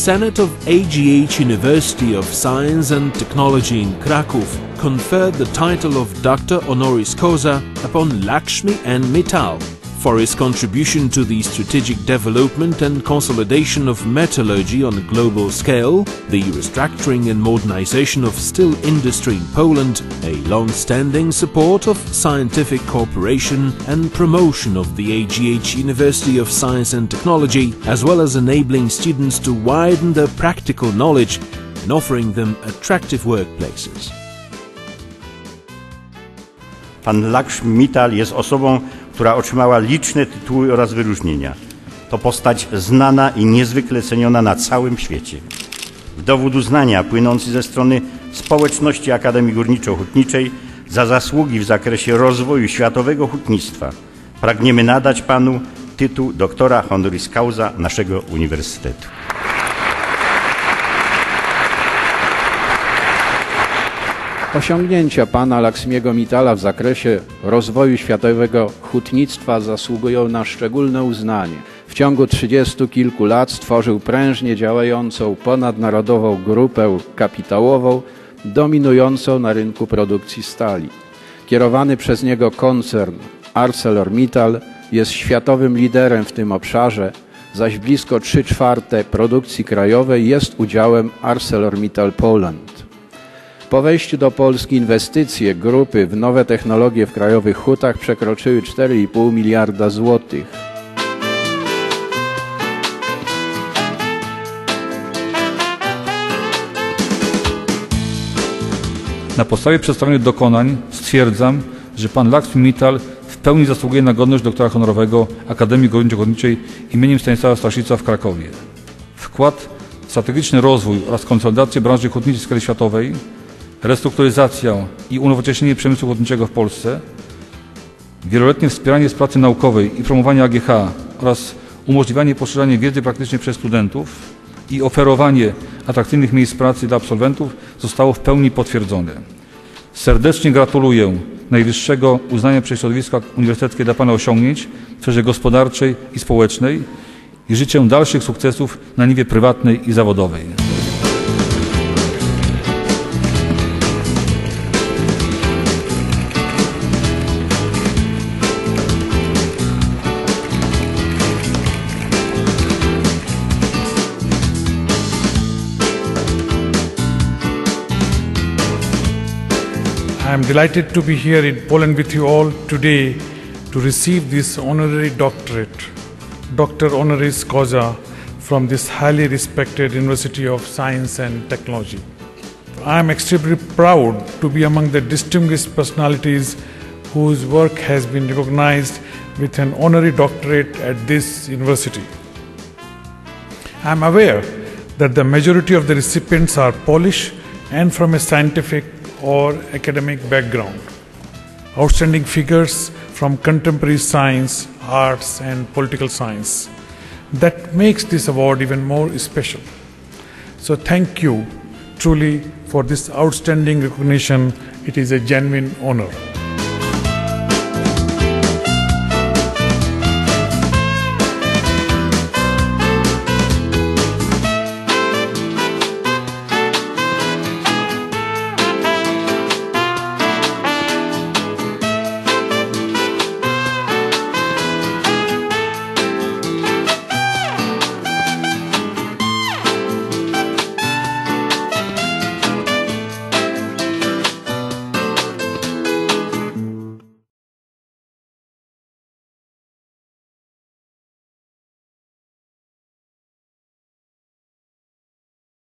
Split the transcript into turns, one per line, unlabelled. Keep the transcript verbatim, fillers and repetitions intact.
Senate of A G H University of Science and Technology in Krakow conferred the title of Doctor Honoris Causa upon Lakshmi N Mittal for his contribution to the strategic development and consolidation of metallurgy on a global scale, the restructuring and modernization of steel industry in Poland, a long-standing support of scientific cooperation and promotion of the A G H University of Science and Technology, as well as enabling students to widen their practical knowledge and offering them attractive workplaces.
Pan Lakshmi Mittal jest osobą, która otrzymała liczne tytuły oraz wyróżnienia. To postać znana i niezwykle ceniona na całym świecie. W dowód uznania płynący ze strony społeczności Akademii Górniczo-Hutniczej za zasługi w zakresie rozwoju światowego hutnictwa pragniemy nadać panu tytuł doktora honoris causa naszego uniwersytetu.
Osiągnięcia pana Lakshmiego Mittala w zakresie rozwoju światowego hutnictwa zasługują na szczególne uznanie. W ciągu trzydziestu kilku lat stworzył prężnie działającą ponadnarodową grupę kapitałową dominującą na rynku produkcji stali. Kierowany przez niego koncern ArcelorMittal jest światowym liderem w tym obszarze, zaś blisko trzy czwarte produkcji krajowej jest udziałem ArcelorMittal Poland. Po wejściu do Polski inwestycje grupy w nowe technologie w krajowych hutach przekroczyły cztery i pół miliarda złotych.
Na podstawie przedstawionych dokonań stwierdzam, że pan Lakshmi Mittal w pełni zasługuje na godność doktora honorowego Akademii Górniczo-Hutniczej imieniem Stanisława Staszica w Krakowie. Wkład w strategiczny rozwój oraz konsolidację branży hutniczej w skali światowej, restrukturyzacja i unowocześnienie przemysłu hutniczego w Polsce, wieloletnie wspieranie z pracy naukowej i promowanie A G H oraz umożliwianie poszerzania wiedzy praktycznej przez studentów i oferowanie atrakcyjnych miejsc pracy dla absolwentów zostało w pełni potwierdzone. Serdecznie gratuluję najwyższego uznania przez środowisko uniwersyteckie dla pana osiągnięć w sferze gospodarczej i społecznej i życzę dalszych sukcesów na niwie prywatnej i zawodowej.
I am delighted to be here in Poland with you all today to receive this honorary doctorate, Doctor Honoris Causa, from this highly respected University of Science and Technology. I am extremely proud to be among the distinguished personalities whose work has been recognized with an honorary doctorate at this university. I am aware that the majority of the recipients are Polish and from a scientific or academic background. Outstanding figures from contemporary science, arts and political science. That makes this award even more special. So thank you truly for this outstanding recognition. It is a genuine honor.